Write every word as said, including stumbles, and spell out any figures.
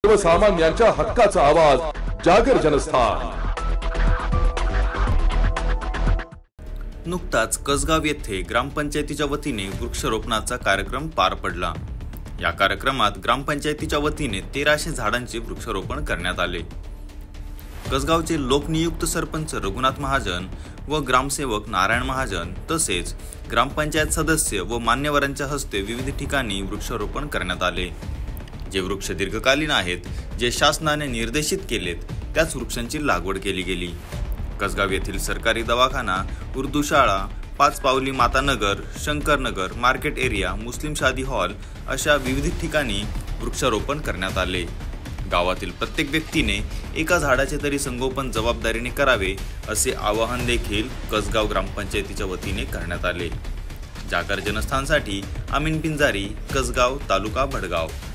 सर्वसामान्यांच्या हक्काचा आवाज जागर जनस्थान। नुकताच कसगाव येथे ग्रामपंचायतीच्या वतीने वृक्षारोपणाचा कार्यक्रम पार पडला। या कार्यक्रमात ग्रामपंचायतीच्या वतीने तेराशे झाडांचे वृक्षारोपण करण्यात आले। कसगावचे लोकनियुक्त सरपंच रघुनाथ महाजन व ग्रामसेवक नारायण महाजन तसेच ग्रामपंचायत सदस्य व मान्यवरांच्या हस्ते विविध ठिकाणी वृक्षारोपण करण्यात आले। जे वृक्ष दीर्घकालीन आहेत, जे शासनाने निर्देशित केलेत, त्याच वृक्षांची लागवड केली गेली। कसगाव येथील सरकारी दवाखाना, उर्दू शाळा, पाच पावली मातानगर, शंकरनगर, मार्केट एरिया, मुस्लिम शादी हॉल अशा विविध ठिकाणी वृक्षारोपण करण्यात आले। गावातील प्रत्येक व्यक्तीने एका झाडाचे तरी संगोपन जबाबदारीने करावे असे आवाहन देखील कसगाव ग्रामपंचायतीच्या वतीने करण्यात आले। जागर जनस्थानसाठी अमीन पिंजारी, कसगाव, तालुका भडगाव।